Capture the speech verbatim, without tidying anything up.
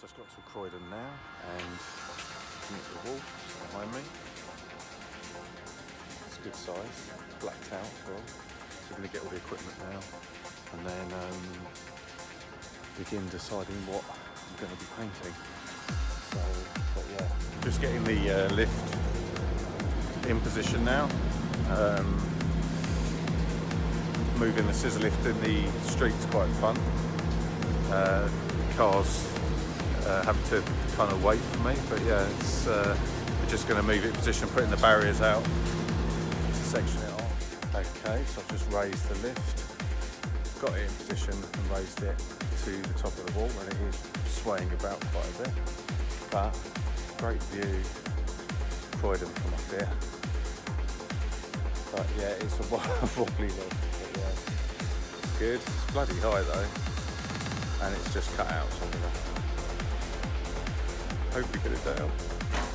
Just got to Croydon now and into the wall behind me. It's a good size, blacked out as well. So we're going to get all the equipment now and then um, begin deciding what I'm going to be painting. So, but yeah, just getting the uh, lift in position now. Um, moving the scissor lift in the street's quite fun. Uh, cars uh, having to kind of wait for me, but yeah, it's uh, we're just going to move it in position, putting the barriers out to section it off. Okay, so I've just raised the lift, got it in position and raised it to the top of the wall, and it is swaying about quite a bit, but great view, Croydon from up here. But yeah, it's a wobbly lift, but yeah, it's good. It's bloody high though, and it's just cut out, so I'm gonna hopefully get it down.